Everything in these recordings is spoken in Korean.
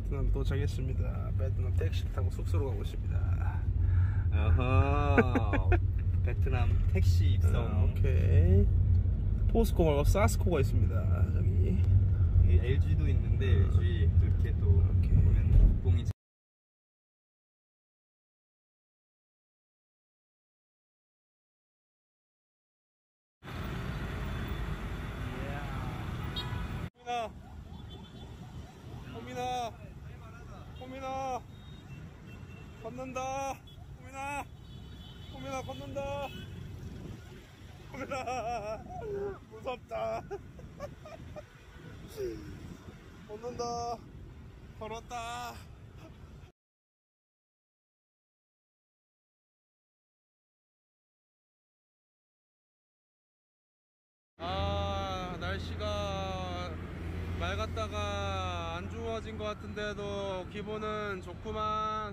베트남 도착했습니다. 베트남 택시 타고 숙소로 가고 있습니다. 어허. 베트남 택시 입성. 오케이. 포스코 말고 사스코가 있습니다. 저기. LG도 있는데 LG 이렇게 또 오케이. 보면 국뽕이. 호민아, 호민아, 걷는다. 호민아 걷는다. 호민아, 무섭다. 걷는다. 걸었다. 날씨가 맑았다가 안 좋아진 것 같은데도 기분은 좋구만.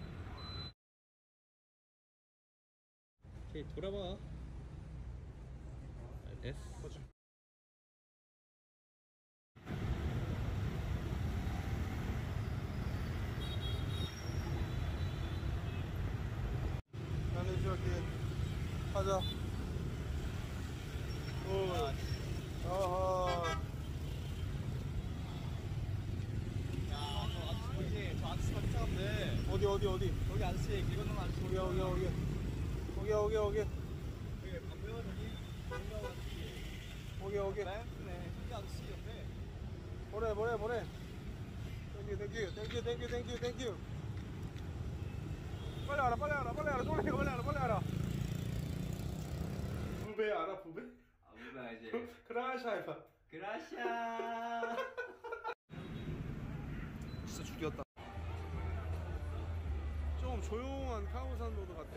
오케이, 돌아봐. S. 나는 저기 가자. 어허. 저 아저씨 같이 차가운데. 어디? 여기 아저씨 길 건너는 아저씨. 오게. 여기 안 보여 저기? 오게. 네, 저기 아저씨 옆에. 보내. 땡큐. 빨리 알아. 놀래가. 부배 알아, 부배? 아, 우리가 이제. 그라샤 해봐. 그라샤. 진짜 죽였다. 좀 조용한 카오산 로드 같아.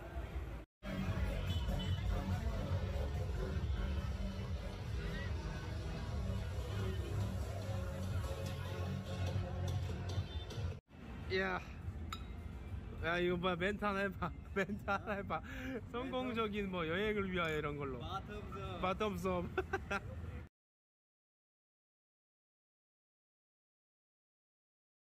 야 이거 봐, 멘트 하나 해봐. 성공적인 뭐 여행을 위하여 이런 걸로. 마텀섬. 바텀섬.